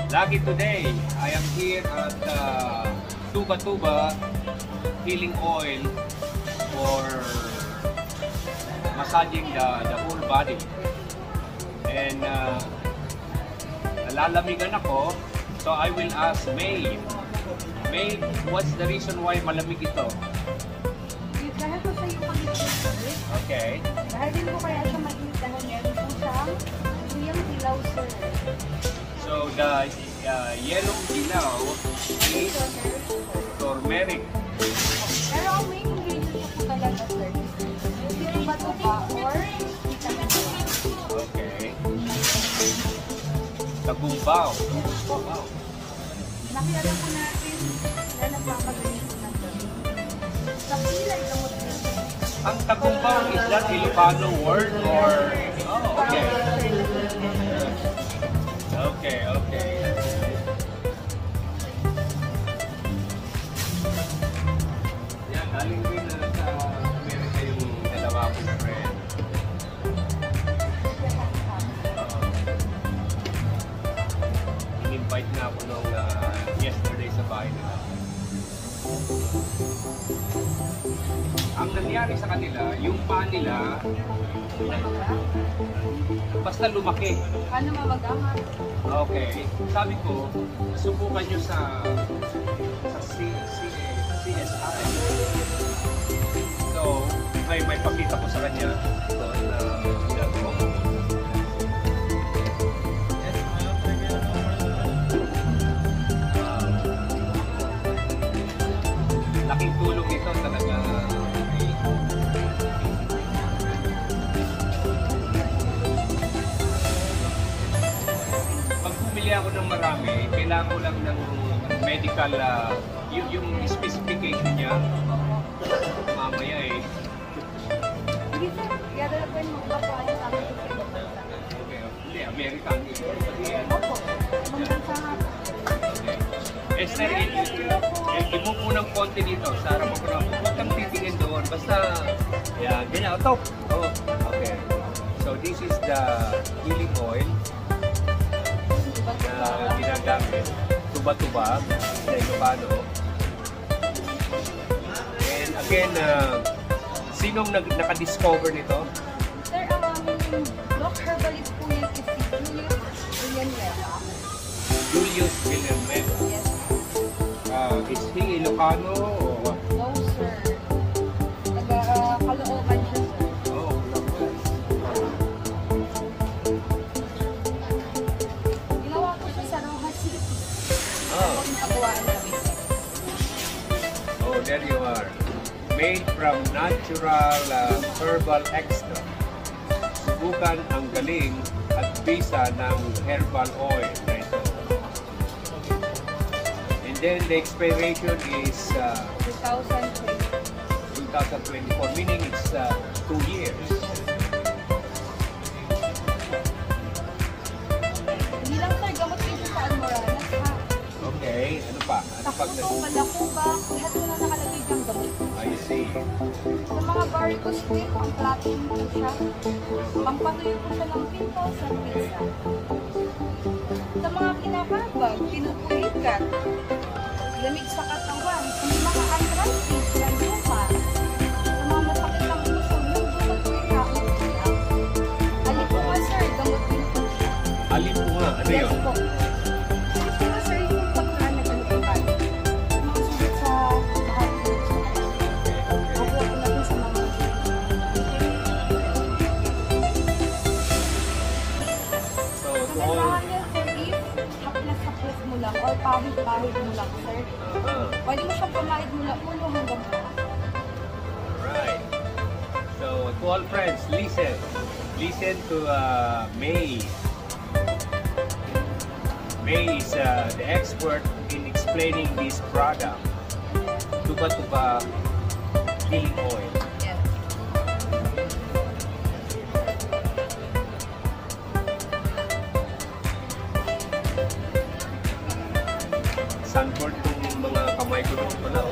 Lucky today, I am here at Tuba healing oil for massaging the whole body. And nalalamigan ako, so I will ask May. May, what's the reason why malamig ito? Dahil po sa yung pag-ibig. Okay. Dahil din po kaya siya mainit dahil meron po siyang yung dilaw, sir. So the yellow dilaw is turmeric. Pero ang main ingredient po talaga, sir, yung batuba or vitamin C. Okay. Tagumbaw. Wow. Nakilala po natin na nagpapagaling po natin. Sa pilay gamot din. Ang tagumbaw, is that Ilocano word or... Oh, okay. Okay. Yan, galing din sa Amerika yung dalawa kong friend. In-invite na ako nung yesterday sa bahay nila. Ang nangyari sa kanila, yung paa nila, basta lumaki. Ano mamagangan? Okay. Sabi ko, subukan nyo sa CSI. So, may pakita ko sa kanya. So, ginagawa ko. Laking tulong ito talaga. Pag bumili ako ng marami, kailangan ko lang ng medical, yung specification niya. Mamaya eh. Hindi, sir. Gather po yung mga kapain sa akin. Okay, hindi, American. Opo. Magbansa nga po. Esther, i-move mo ng konti dito. Sara mo ko na. Huwag kang titingin doon. Basta, yan, ganyan. Top. Oh, okay. So, this is the healing oil na ginagamit. Tuba-tuba sa Ilocano. And again, sinong nakadiscover nito? Sir, Doc Herbalist po yan is si Julius Villanueva. Yes. Is he Ilocano or what? No, sir. Kalooban siya, sir. Oh, Ginawa ko siya sa Rojas City. oh. Yung pagawaan kami. Oh, there you are. Made from natural herbal extract. Subukan ang galing at bisa ng herbal oil na ito. And then the expiration is 2024, meaning it's 2 years. Hindi lang, sir, gamot dito sa Almoranas, ha? Okay, ano pa? Ano Sa pa? puso, malakuba, lahat na nakalagay diyang gamot. I see. Sa mga varicose vein, ang platinum po siya. Pampatuloy po siya ng pimples at pizza. Sa mga kinakabag, pinupulikat, lamig sa katawan, sa mga arthritis, luma, sa mga masakit ng puso, yung gamot po yung kakot. Alin po nga, sir, gamot din po siya. Alin po nga? Ano Yes yun? po. Gusto nga, sir, yung pagkaanag ng ikan. Mga sulit sa bahag po. Makuha po natin sa mga So, to all... Kailangan niya, sir, if haplas-haplas mo lang or pahid-pahid mo lang, sir. Pwede mo siyang pamahid mula ulo hanggang paa. Right. So, to all friends, listen. Listen to May. May is the expert in explaining this product. Tuba-tuba healing oil. Yes. Sunburn yung mga kamay ko doon pala.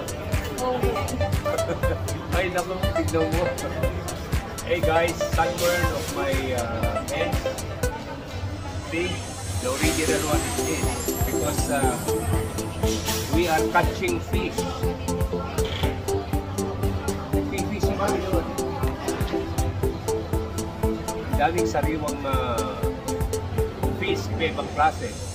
Ay, naku, tignan mo. Hey guys, sunburn of my hands. See, the original one is this. because we are catching fish. Nagpipisi kami doon. Daming sariwang fish, iba-ibang klase.